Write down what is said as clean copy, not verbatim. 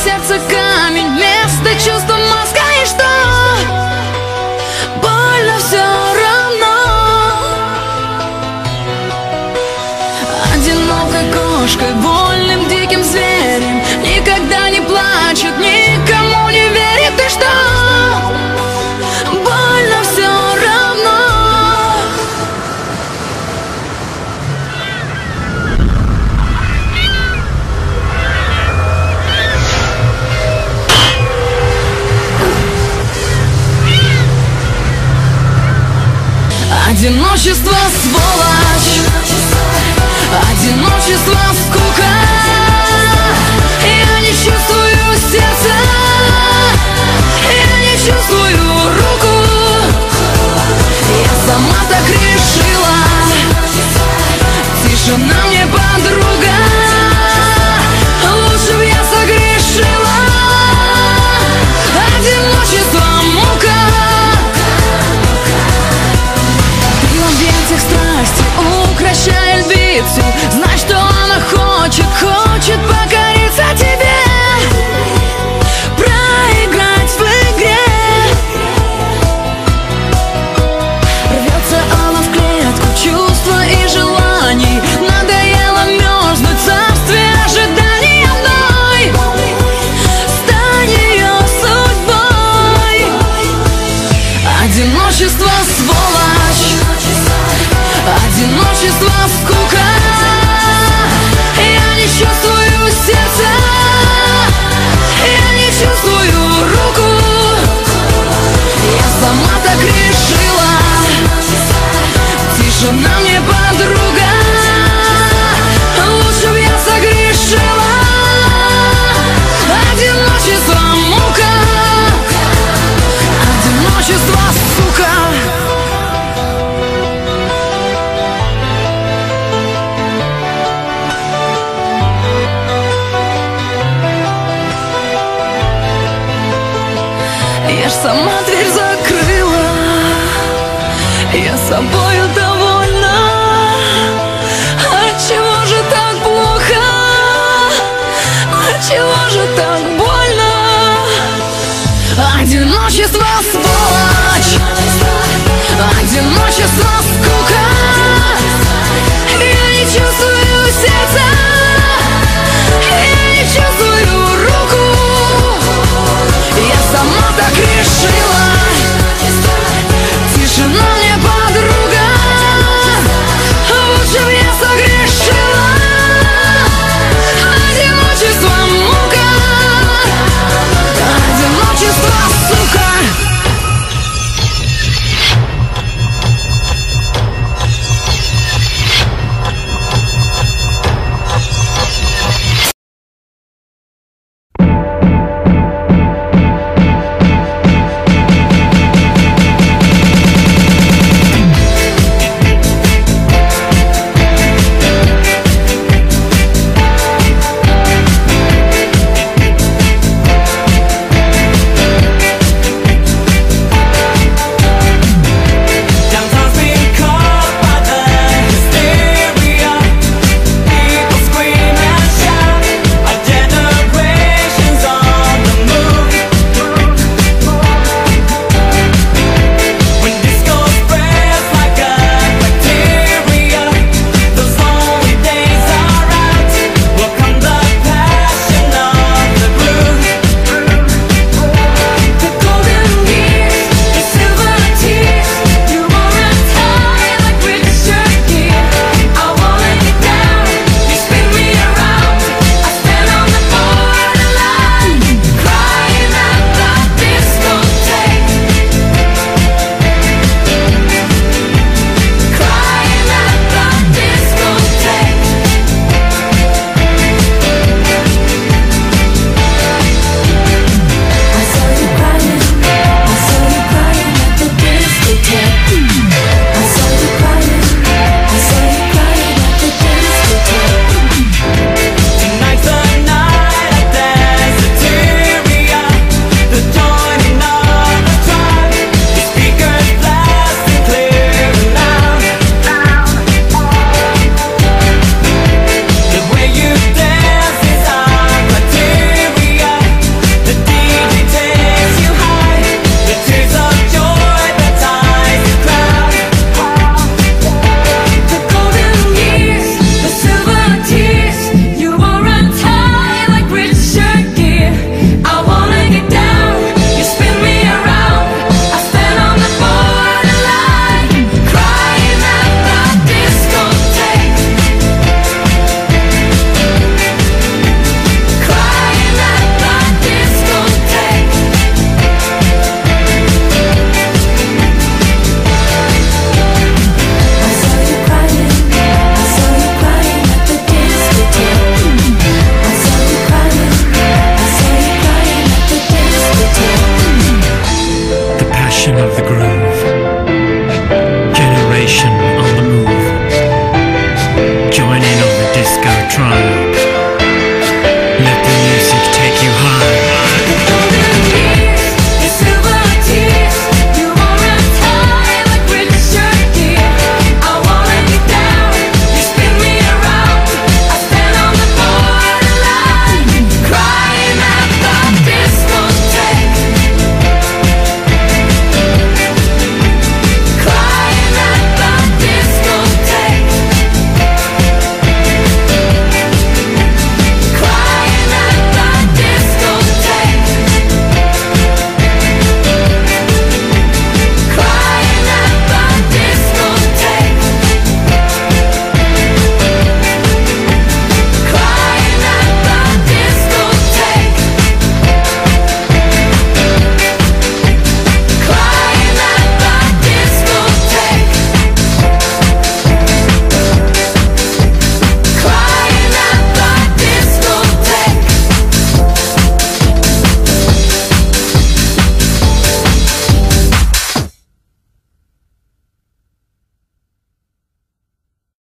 сердце камень, вместо чувства маска. И что? Больно все равно. Одинокой кошкой, вольным диким зверем, никогда не плачет, никому не верит. И что? Больно все равно. Одиночество, сволочь, одиночество, скука. Я не чувствую сердца, я не чувствую руку. Я сама так решила, тишина мне подруга. Лучше б я согрешила. Одиночество, мука. Ты в объятиях страсти, укращая львицу. Знай, что она хочет, хочет покориться тебе, проиграть в игре. Рвется она в клетку чувства и желаний. Надоело мерзнуть в царстве ожиданий одной. Стань ее судьбой. Одиночество, сволочь, одиночество, скука. Я не чувствую сердца, я не чувствую руку. Я сама так решила, тишина мне подруга. Лучше б я согрешила. Одиночество, мука. Одиночество, сука. Я ж сама дверь закрыла, я собою дала.